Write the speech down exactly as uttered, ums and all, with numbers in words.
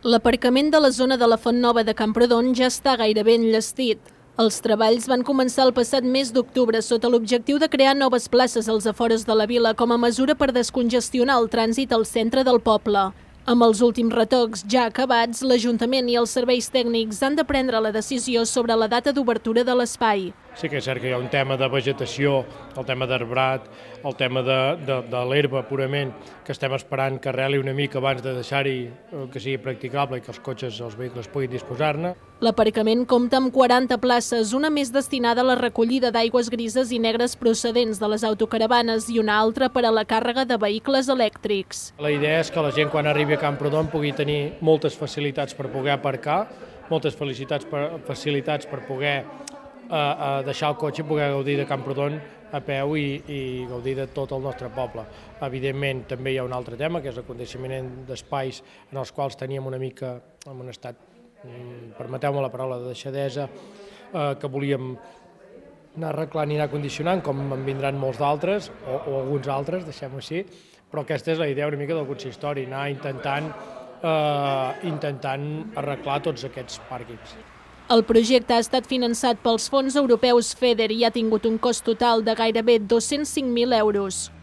L'aparcament de la zona de la Font Nova de Camprodon ja està gairebé enllestit. Els treballs van començar el passat mes d'octubre sota l'objectiu de crear noves places als afores de la vila com a mesura per descongestionar el trànsit al centre del poble. Amb els últims retocs ja acabats, l'Ajuntament i els serveis tècnics han de prendre la decisió sobre la data d'obertura de l'espai. Sí que és cert que hi ha un tema de vegetació, el tema d'arbrat, el tema de, de, de l'herba purament, que estem esperant que arreli una mica abans de deixar-hi que sigui practicable i que els cotxes, els vehicles puguin disposar-ne. L'aparcament compta amb quaranta places, una més destinada a la recollida d'aigües grises i negres procedents de les autocaravanes i una altra per a la càrrega de vehicles elèctrics. La idea és que la gent quan arribi a Camprodon pugui tenir moltes facilitats per poder aparcar, moltes facilitats per, facilitats per poder a deixar el cotxe i poder gaudir de Camprodon a peu i, i gaudir de tot el nostre poble. Evidentment, també hi ha un altre tema, que és el condicionament d'espais en els quals teníem una mica en un estat, permeteu-me la paraula, de deixadesa, eh, que volíem anar arreglant i anar condicionant, com en vindran molts d'altres, o, o alguns altres, deixem-ho així, però aquesta és la idea una mica del consistori, anar intentant, eh, intentant arreglar tots aquests pàrquings. El projecte ha estat finançat pels fons europeus FEDER i ha tingut un cost total de gairebé dos-cents cinc mil euros.